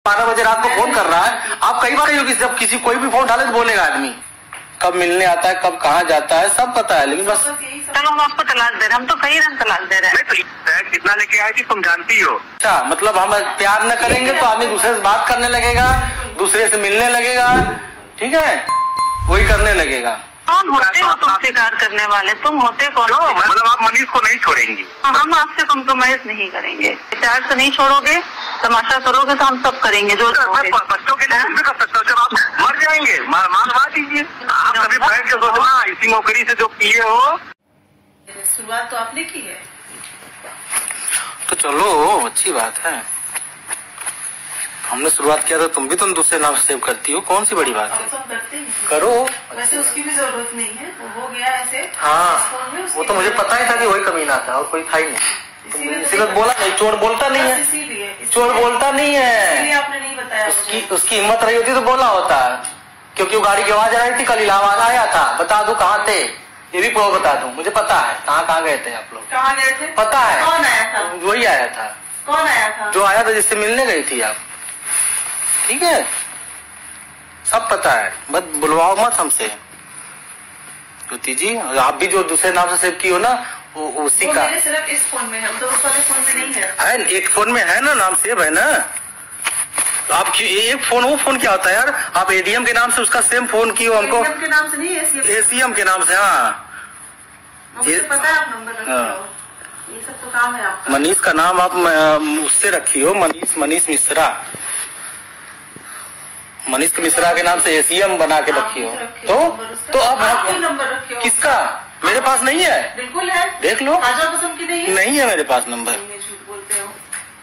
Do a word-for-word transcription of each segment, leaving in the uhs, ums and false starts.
बारह बजे रात को फोन कर रहा है। आप कई बार होगी जब किसी कोई भी फोन उठा ले तो बोलेगा आदमी कब मिलने आता है कब कहाँ जाता है सब पता है, लेकिन बस चलो हम आपको तलाक दे रहे हैं, हम तो कई रन तलाक दे रहे हैं। कितना लेके आए थी तुम जानती हो। अच्छा मतलब हम प्यार न करेंगे तो आदमी दूसरे से बात करने लगेगा, दूसरे से मिलने लगेगा, ठीक है, वही करने लगेगा। कौन होते हो तुम स्वीकार करने वाले? तुम होते कौन? मतलब आप मनीष को नहीं छोड़ेंगी? हम आपसे कॉम्प्रोमाइज नहीं करेंगे। प्यार से नहीं छोड़ोगे, तमाशा करोगे तो हम सब करेंगे जो बच्चों के लिए भी कर सकते हो। जब आप मर जाएंगे मान मार दीजिए। आप कभी बैठ के सोचना इसी नौकरी से जो किए हो। शुरुआत तो आपने की है तो चलो अच्छी बात है, हमने शुरुआत किया था, तुम भी तुम दूसरे नाम सेव करती हो, कौन सी बड़ी बात है, करो। वैसे उसकी भी जरूरत नहीं है, वो हो गया ऐसे। हाँ वो तो मुझे पता ही था कि वही कमीना था और कोई था ही नहीं, इसीलिए बोला नहीं। चोर बोलता नहीं है, चोर बोलता नहीं है, आपने नहीं बताया। उसकी उसकी हिम्मत रही होती तो बोला होता, क्योंकि वो गाड़ी की आवाज आ रही थी, कल इलाहाबाद आया था। बता दूं कहाँ थे, ये भी प्रो बता दूं, मुझे पता है कहाँ कहाँ गए थे आप लोग। कहाँ गए थे पता है। कौन आया था? वही आया था। कौन आया था? जो आया था जिससे मिलने गई थी आप, ठीक है, सब पता है, बस बुलवाओ मत हमसे ज्योति जी। आप भी जो दूसरे नाम से सेव की हो ना वो उसी का मेरे सिर्फ इस फोन में है, तो उस वाले फोन में नहीं है। है एक फोन में है ना, नाम सेव है ना। तो आप एक फोन वो फोन क्या होता है यार, आप एडीएम के नाम से उसका सेम फोन की हो हमको। एडीएम के नाम से नहीं, एसीएम के नाम से। हाँ मुझे पता है आप नंबर रखते हो, ये सब तो काम है आपका। मनीष का नाम आप उससे रखी हो, मनीष मनीष मिश्रा, मनीष मिश्रा के नाम से एसीएम बना के रखी हो। तो तो अब नंबर रखे हो किसका? मेरे पास नहीं है। बिल्कुल है, देख लो। आजा कसम की नहीं है, नहीं है मेरे पास नंबर। झूठ बोलते हो।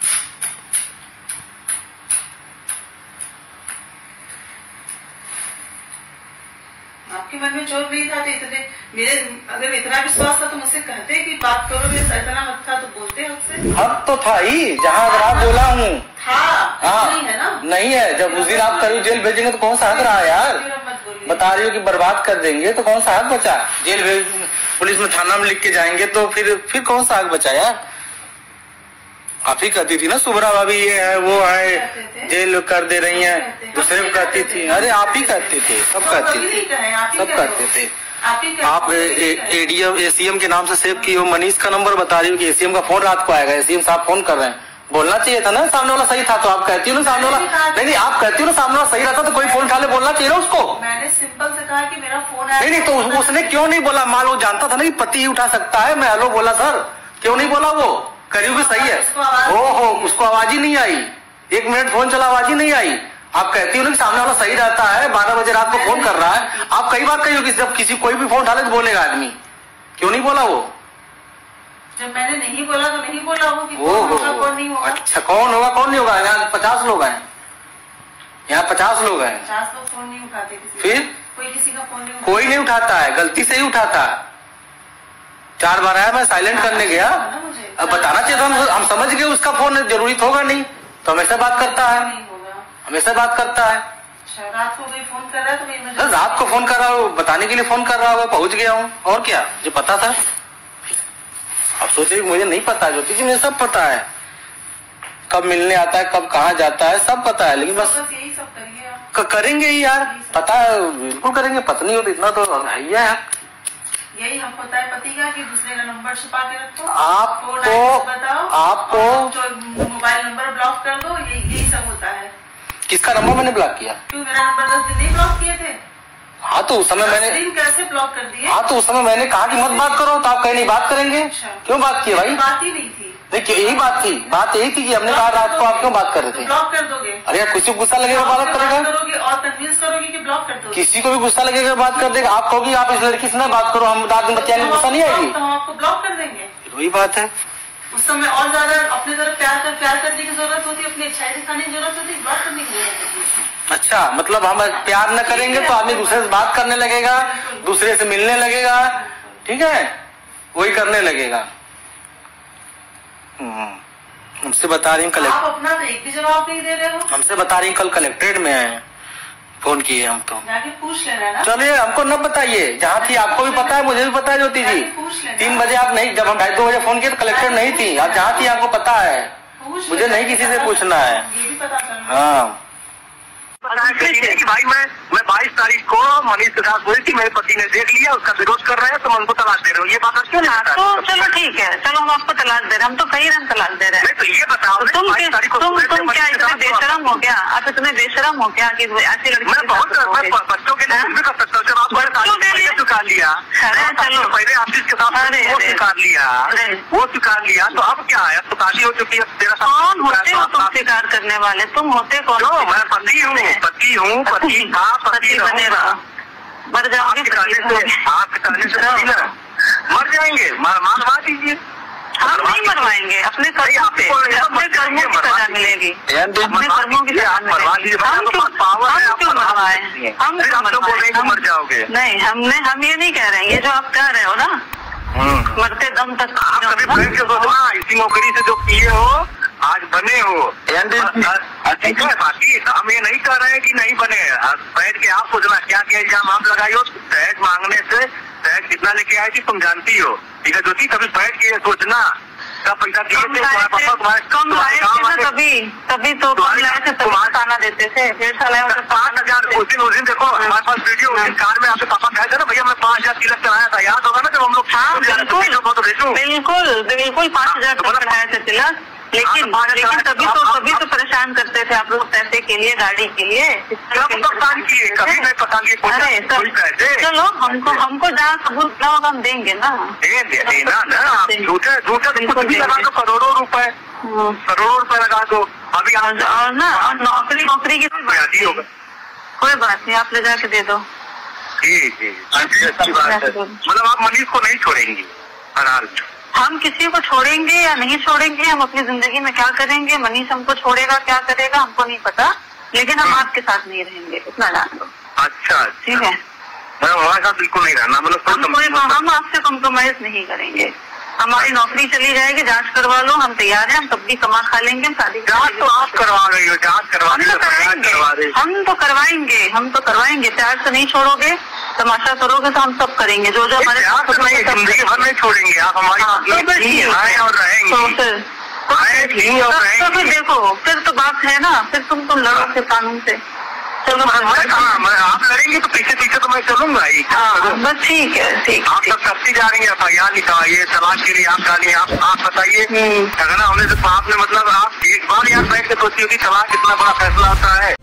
आपके मन में चोर नहीं था तो इतने मेरे अगर इतना विश्वास था तो मुझसे कहते कि बात करो, मेरे इतना हक था तो बोलते उससे। हक तो था ही, जहाँ अगर आप बोला हूँ था। हाँ नहीं है ना, नहीं है। जब उस दिन आप करीब जेल भेजेंगे तो कौन सा हक रहा यार? बता रही हो कि बर्बाद कर देंगे तो कौन सा हक बचा? जेल भेज पुलिस में थाना में लिख के जाएंगे तो फिर फिर कौन सा हक बचा यार? आप ही कहती थी ना सुभरा भाभी ये है वो है, जेल कर दे रही हैं, दूसरे को कहती थी। अरे आप ही कहते थे, सब कहते थे, सब कहते थे। आप एडीएम एसीएम के नाम से सेव की हो, मनीष का नंबर बता रही हो कि एसीएम का फोन रात को आएगा, एसीएम साहब फोन कर रहे हैं। बोलना चाहिए था ना, सामने वाला सही था तो आप कहती हो ना सामने वाला नहीं नहीं आप कहती हो ना सामने वाला सही रहता तो कोई फोन उठा ले, बोलना चाहिए ना उसको। मैंने सिंपल से कहा कि मेरा फोन आया। नहीं नहीं तो उसने क्यों नहीं बोला? मान लो जानता था ना कि पति ही उठा सकता है, मैं हेलो बोला सर, क्यों नहीं बोला? वो करीब भी सही है। ओ हो उसको आवाज ही नहीं आई, एक मिनट फोन चला आवाज ही नहीं आई। आप कहती हो ना कि सामने वाला सही रहता है, बारह बजे रात को फोन कर रहा है। आप कई बार कही होगी जब किसी कोई भी फोन उठा ले तो बोलेगा आदमी, क्यों नहीं बोला वो? जब मैंने नहीं बोला तो नहीं बोला वो कि ओ कौन हो होगा कौन नहीं होगा। अच्छा कौन होगा कौन नहीं होगा? यहाँ पचास लोग हैं, यहाँ पचास लोग हैं, पचास लोग फोन नहीं उठाते किसी फिर कोई किसी का फोन नहीं, कोई नहीं उठाता है, गलती से ही उठाता। चार बार आया, मैं साइलेंट करने गया, अब बताना चाहिए था। हम, हम समझ गए उसका फोन जरूरी होगा नहीं तो हमेशा बात करता है, हमेशा बात करता है। रात को कोई फोन कर रहा है तो रात को फोन कर रहा हूँ, बताने के लिए फोन कर रहा होगा, पहुंच गया हूँ और क्या, जो पता था। अब सोचे मुझे नहीं पता, ज्योति जी मुझे सब पता है, कब मिलने आता है कब कहाँ जाता है सब पता है, लेकिन बस यही सब करिए। करेंगे ही यार, पता है बिल्कुल करेंगे। पत्नी हो तो इतना तो है ही है। यही हमको पता है पति का कि दूसरे का नंबर छुपा के रखो, आपको बताओ, आपको मोबाइल नंबर ब्लॉक कर दो, यही यही सब होता है। किसका नंबर मैंने ब्लॉक किया? क्यों मेरा नंबर दस दिन नहीं ब्लॉक किए थे? हाँ तो उस समय मैंने कैसे ब्लॉक कर दिए? हाँ तो उस समय मैंने कहा कि मत बात करो, तो आप कहीं नहीं बात करेंगे। क्यों बात की भाई? बात ही नहीं थी। नहीं यही बात थी, बात यही थी कि हमने कहा रात को आप क्यों बात कर रहे थे? ब्लॉक कर दोगे? अरे यार किसी को गुस्सा लगेगा बात करेगा, करोगे और कन्विंस करोगे कि ब्लॉक कर दोगे। किसी को भी गुस्सा लगेगा बात कर देगा। आप कहोगी आप इस लड़की से ना बात करो, हम रात दिन बच्चे गुस्सा नहीं आएगी, तो हम आपको ब्लॉक कर देंगे। वही बात है। उस समय और ज्यादा अपने तरफ प्यार कर प्यार करने की जरूरत होती, अपनी अच्छाई दिखाने की जरूरत होती, ब्लॉक करने की जरूरत होती। अच्छा मतलब हम प्यार न करेंगे तो आदमी दूसरे से बात करने लगेगा, दूसरे से मिलने लगेगा, ठीक है, वही करने लगेगा। हमसे बता रही हूँ आप अपना तो एक भी जवाब नहीं दे रहे हो। हमसे बता रही हूँ कल कलेक्ट्रेट में है, फोन किए हम तो। जाके पूछ लेना ना। चलिए हमको न बताइए, जहाँ थी आपको भी पता है मुझे भी पता है ज्योति जी। तीन बजे आप नहीं, जब हम ढाई दो बजे फोन किए तो कलेक्ट्रेट नहीं थी, आप जहाँ थी आपको पता है, मुझे नहीं किसी से पूछना है। ये भी पता हाँ कि भाई मैं मैं बाईस तारीख को मनीष के साथ बोली थी, मेरे पति ने देख लिया, उसका विरोध कर रहे हैं, तो मैं उनको तलाक दे रहा हूँ, ये बात क्यों नहीं? तो चलो ठीक है, चलो हम आपको तलाक दे रहे हैं, हम तो कई रंग तलाक दे रहे हैं। तो ये बताओ तुम तुम तुम क्या इतने बेशरम हो क्या? आप इतने बेशरम हो क्या कि ऐसी लड़की? मैं बहुत बच्चों के लिए कुछ भी कर सकता हूँ। जब आप बच्चों के लिए स्वीकार लिया, चलो पहले आशीष के साथ वो स्वीकार लिया, वो स्वीकार लिया, तो अब क्या है? अब तो शादी हो चुकी है। तेरा कौन होते हो तुम स्वीकार करने वाले? तुम होते कौन? मैं पति हूँ, पति हूँ, पति था, पति बने रहो, मर जाओगे। आप मर जाएंगे, मरवा दीजिए। हम नहीं मरवाएंगे, अपने कर्मों पे, अपने कर्मों की सजा मिलेगी, अपने कर्मों की सजा मिलेगी। हम क्यों हम क्यों मरवाए? हम क्यों मरवाए? मर जाओगे? नहीं, हमने हम ये नहीं कह रहे हैं, ये जो आप कह रहे हो ना, मरते दम तक। आप कभी बैठ के सोचना, इसी नौकरी से जो किए हो आज बने हो, ठीक है। बाकी हम ये नहीं कह रहे हैं कि नहीं बने। बैठ के आप सोचना क्या क्या इल्जाम आप लगाई हो। दहेज मांगने से दहेज कितना लेके आई थी तुम जानती हो, ठीक है ज्योति? कभी बैठ के सोचना कब पैसा दिए थे तुम्हारे पापा, तुम्हारे कम लाए थे तभी तभी तो कम लाए थे, तभी खाना देते थे। डेढ़ साल आया पाँच हजार उस दिन उस दिन देखो हमारे पास वीडियो, उस दिन कार में आपके पापा कहे थे ना भैया मैं पाँच हजार तिलक चढ़ाया था, याद होगा ना जब हम लोग? हाँ बिल्कुल बिल्कुल बिल्कुल पाँच हजार चढ़ाए थे तिलक। लेकिन लेकिन तभी तो तभी तो परेशान करते थे आप लोग पैसे के लिए, गाड़ी के लिए। परेशान किए कभी नहीं पता किए। चलो हमको हमको जहाँ सबूत ना होगा हम देंगे ना, देना ना। झूठे झूठे कुछ भी लगा दो, करोड़ों रुपए करोड़ों रुपए लगा दो अभी। और ना और नौकरी नौकरी की होगा, कोई बात नहीं, आप ले जाके दे दो। जी जी अच्छी बात है। मतलब आप मनीष को नहीं छोड़ेंगी हर हाल? हम किसी को छोड़ेंगे या नहीं छोड़ेंगे, हम अपनी जिंदगी में क्या करेंगे, मनीष हमको छोड़ेगा क्या करेगा हमको नहीं पता, लेकिन हम आपके साथ नहीं रहेंगे, इतना जान लो। अच्छा ठीक है, मैं हमारे साथ बिल्कुल नहीं रहना। मतलब हम आपसे कॉम्प्रोमाइज नहीं करेंगे। हमारी नौकरी चली जाएगी, जांच करवा लो, हम तैयार हैं, हम तब भी कमा खा लेंगे। शादी जांच तो आप करवा रही हो, जांच करवा रही हो, हम तो करवाएंगे, हम तो करवाएंगे। प्यार से नहीं छोड़ोगे, तमाशा करोगे तो हम सब करेंगे जो जो हमारे जिंदगी भर नहीं छोड़ेंगे आप हमारी और रहेंगे। तो फिर देखो, फिर तो बात है ना, फिर तुम तुम लड़ो फिर कानून से। चलो आप लड़ेंगे तो पीछे पीछे तो मैं चलूंगा ही। हाँ बस ठीक है, ठीक। आप सब करती जा रही है, एफ आई आर लिखवाइए, तलाक के लिए आप डालिए। आप आप बताइए झगड़ा होने से आपने मतलब आप एक बार यार बैठ के सोचिए कि तलाक कितना बड़ा फैसला आता है।